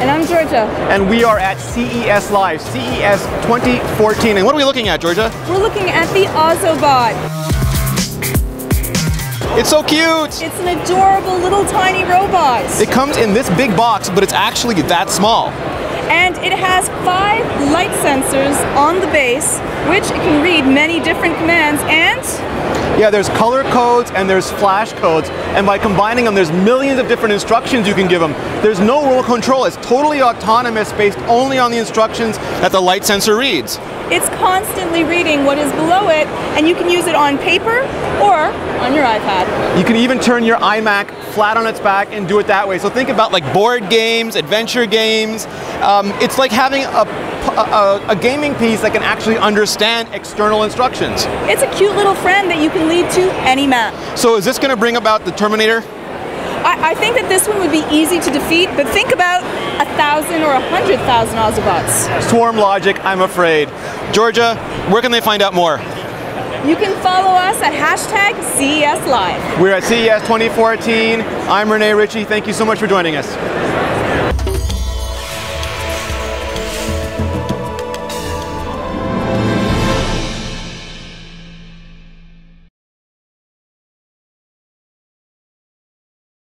And I'm Georgia. And we are at CES Live, CES 2014. And what are we looking at, Georgia? We're looking at the Ozobot. It's so cute! It's an adorable little tiny robot. It comes in this big box, but it's actually that small. And it has 5 light sensors on the base, which it can read many different commands, and yeah, there's color codes and there's flash codes, and by combining them, there's millions of different instructions you can give them. There's no remote control. It's totally autonomous, based only on the instructions that the light sensor reads. It's constantly reading what is below it, and you can use it on paper or on your iPad. You can even turn your iMac flat on its back and do it that way. So think about like board games, adventure games. It's like having a gaming piece that can actually understand external instructions. It's a cute little friend that you can lead to any map. So is this going to bring about the Terminator? I think that this one would be easy to defeat, but think about 1,000 or 100,000 Ozobots. Swarm logic, I'm afraid. Georgia, where can they find out more? You can follow us at #CES Live. We're at CES 2014. I'm Rene Ritchie. Thank you so much for joining us.